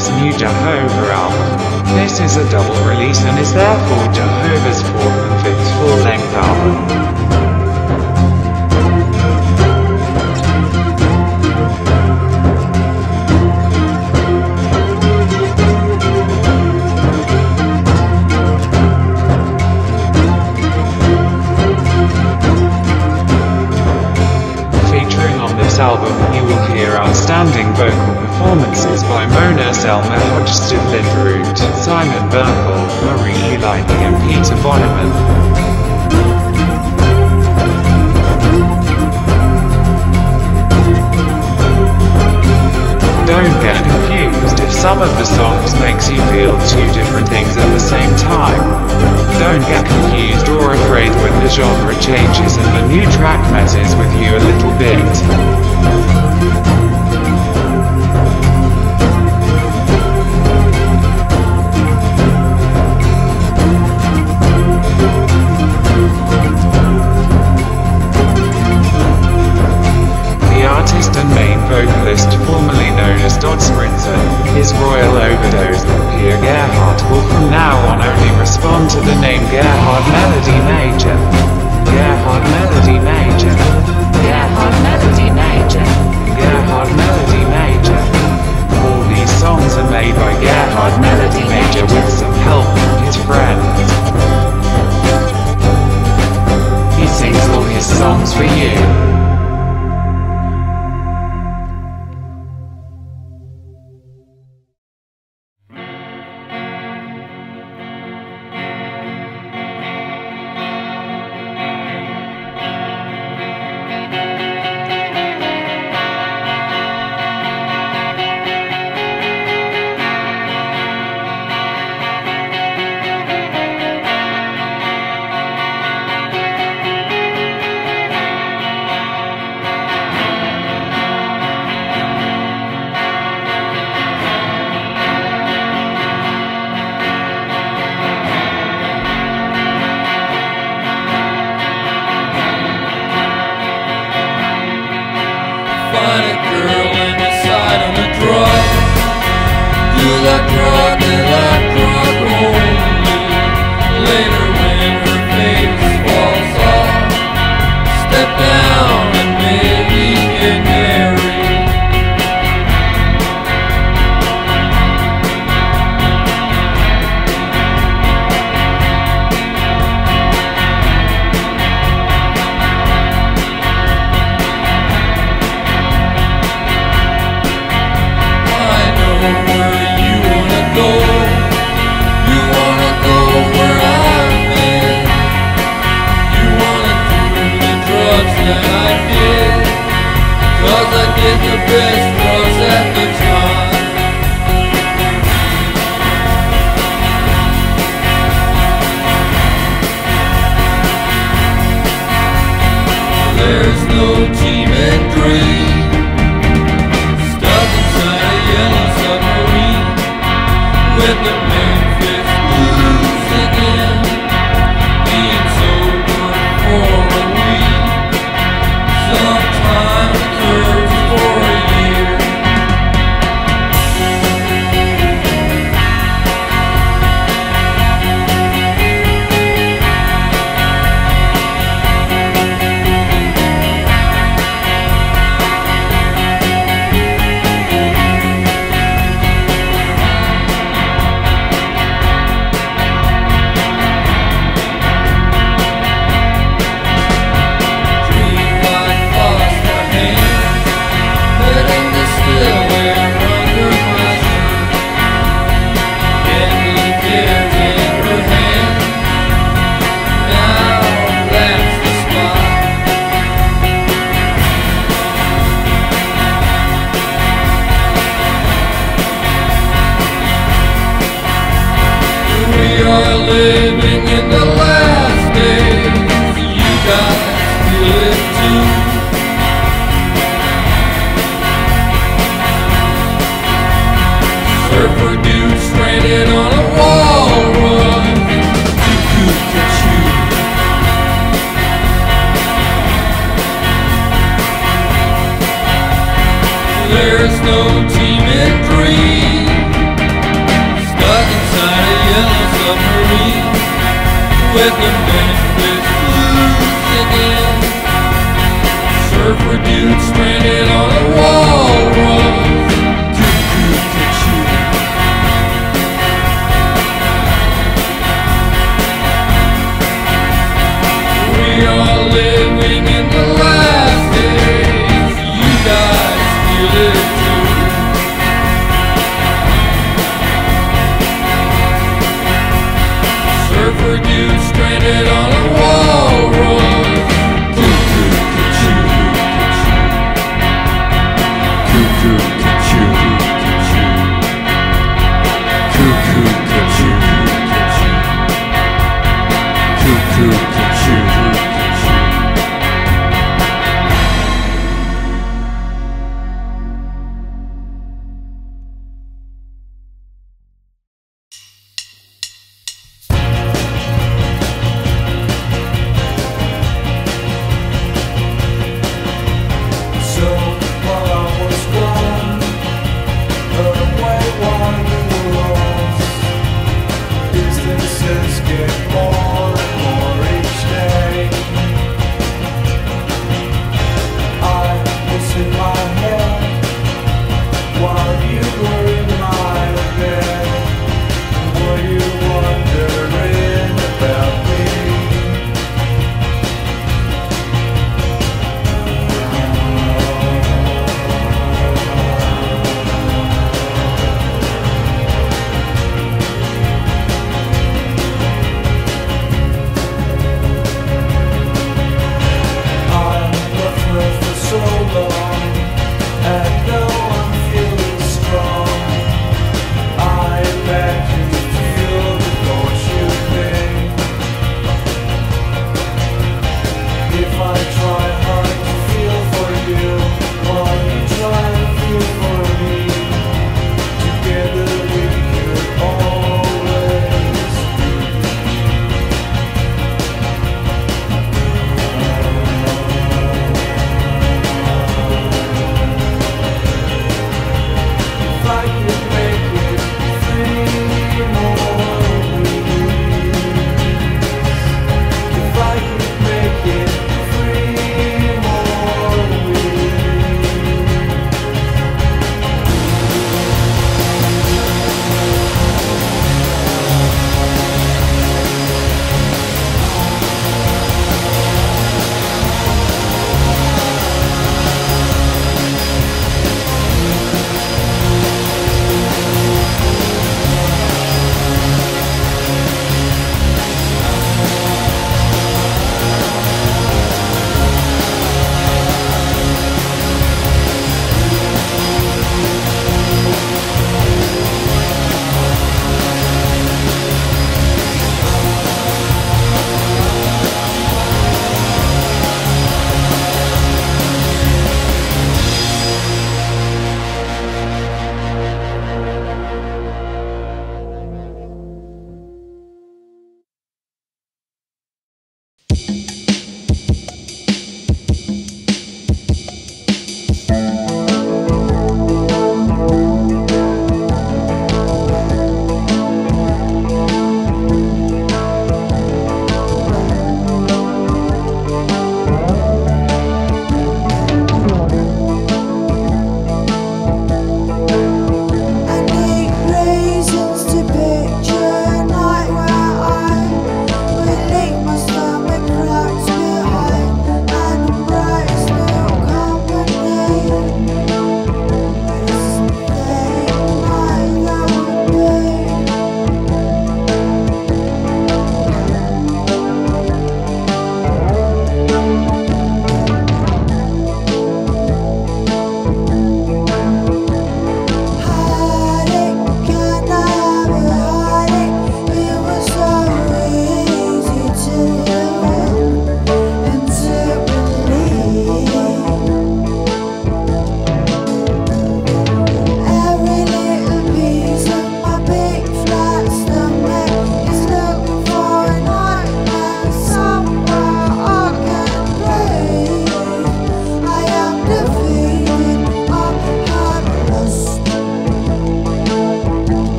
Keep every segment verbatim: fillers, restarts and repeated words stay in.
this new Yahowa album. This is a double release and is therefore Yahowa's fourth and fifth full-length album. Album, you will hear outstanding vocal performances by Mona Selma Højsted Linderoth, Simon Byrckel, Marie Eline and Peter Bonneman. Don't get confused if some of the songs makes you feel two different things at the same time. Don't get confused or afraid when the genre changes and the new track messes with you a little bit. Vocalist, formerly known as Dodds Sprinter, his royal overdose, Pierre Gerhard, will from now on only respond to the name Gerhard MelodyMajor. Gerhard MelodyMajor. Gerhard MelodyMajor. Gerhard MelodyMajor. All these songs are made by Gerhard MelodyMajor with some help from his friends. He sings all his songs for you. Find a girl in the side of a drug. Do that drug and that drug only. Later when her face falls off, step down and maybe get married. The best drugs at the time. There's no team and dream, stuck inside a yellow submarine with the Memphis Blues again, being sober for a week. Sometimes occurs for a year. We are living in the last days. You guys feel it too. Surfer dude stranded on a Walros to Kachoo. There's no team in dream, with the Memphis Blues again. Surfer dude stranded on a walrus. Cuckoo, Kachoo. We are living in the last days. You guys feel it too. Surfer dude stranded on a walrus. Cuckoo, Kachoo, Kachoo.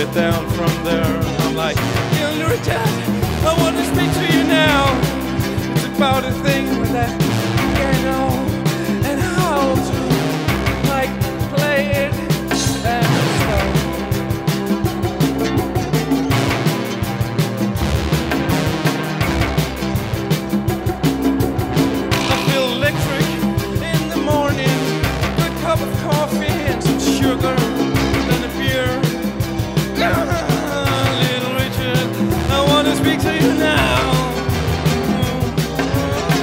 get down from there. I'm like, young Richard, I want to speak to you now. It's about a thing that I know and how to like play it and stuff. I feel electric in the morning. Good cup of coffee and some sugar, then a beer. Little Richard, I want to speak to you now.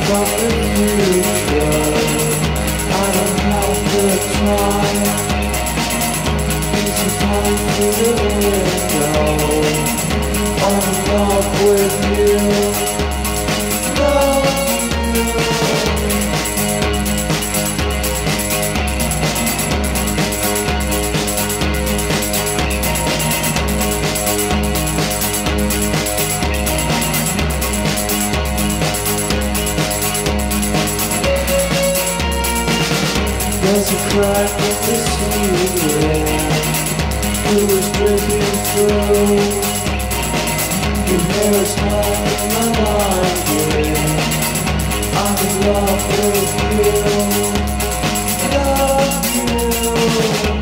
about the future. I don't have the time. It's a time through the window. I'm in love with you. Love you. There's a crack in the ceiling. It was dripping through. Your hair is smiling and lying. I'm in love with you. Love you.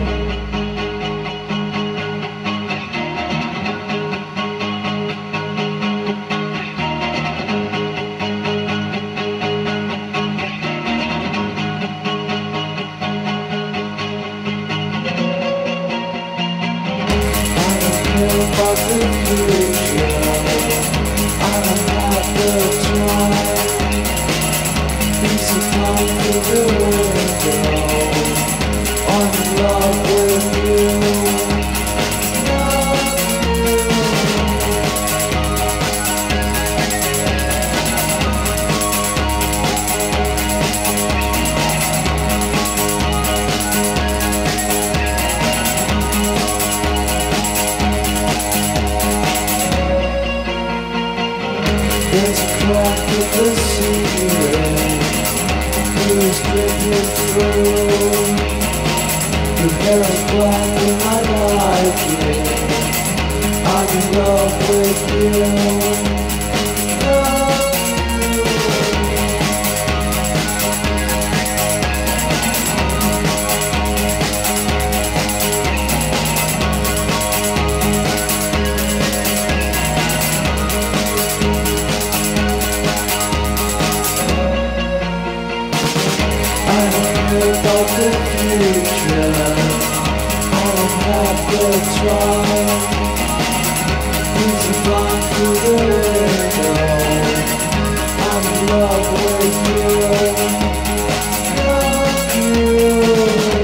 About the future, I don't have the time. Things are flying through the window. I'm in love with you. Love There's a crack in the ceiling. It is dripping through. Your hair is black and I like it. I'm in love with you. Love about the future, I don't have the time. Things are flying through the window. I'm in love with you. Love you.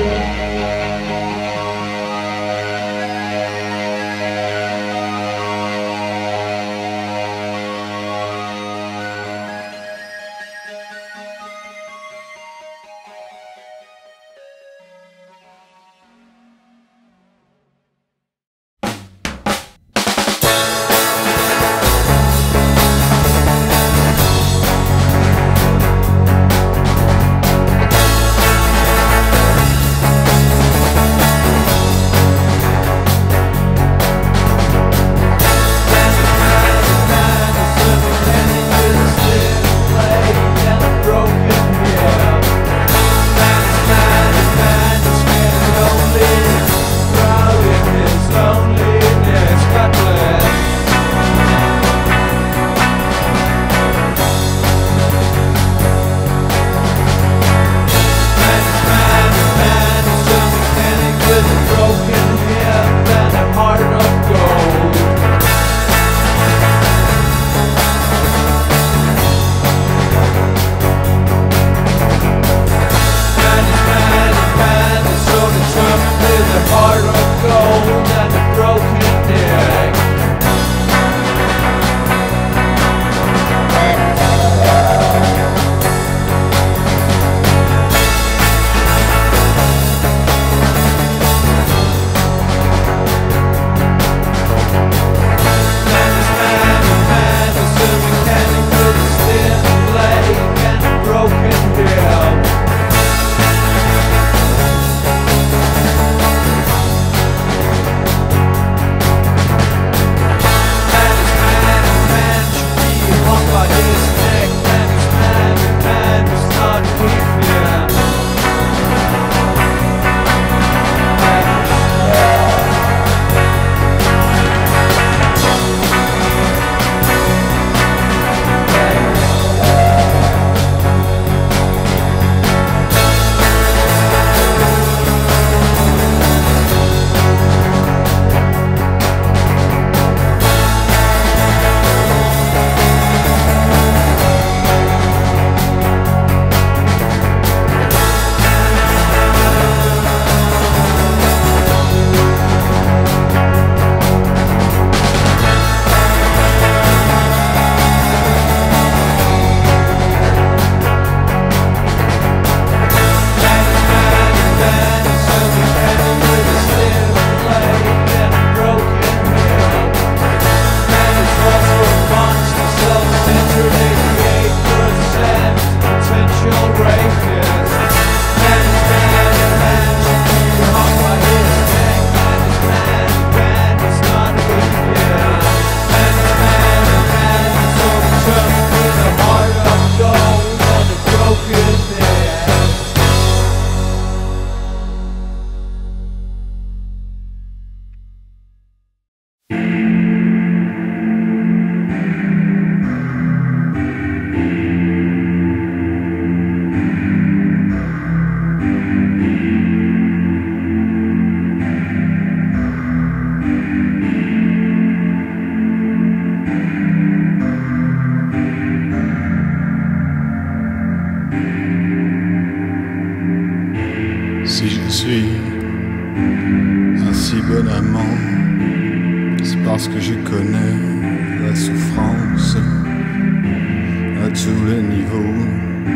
suis un si bon amant, c'est parce que je connais la souffrance à tous les niveaux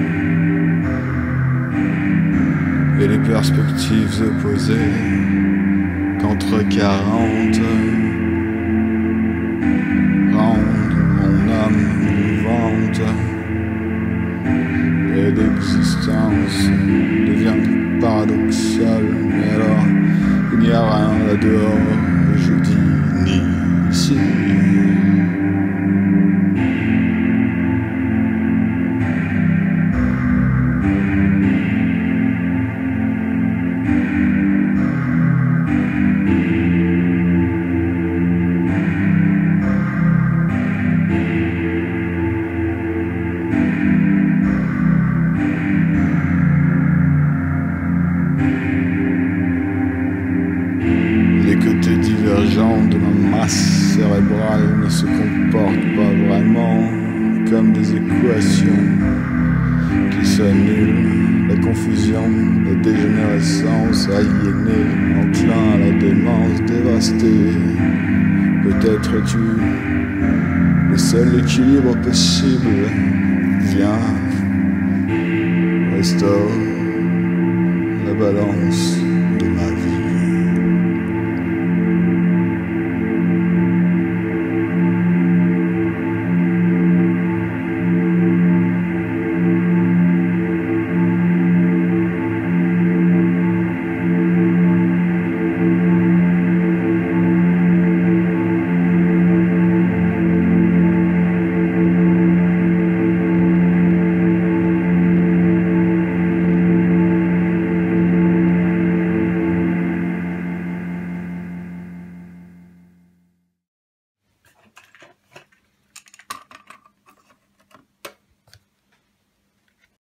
et les perspectives opposées qu'entre quarante rendent mon âme mouvante et l'existence devient paradoxale. Mais alors il n'y a rien là-dehors, je dis ni ici. De ma masse cérébrale ne se comportent pas vraiment comme des équations qui s'annulent. La confusion, la dégénérescence aliénée, enclin à la démence dévastée. Peut-être es-tu le seul équilibre possible. Viens, restaure la balance.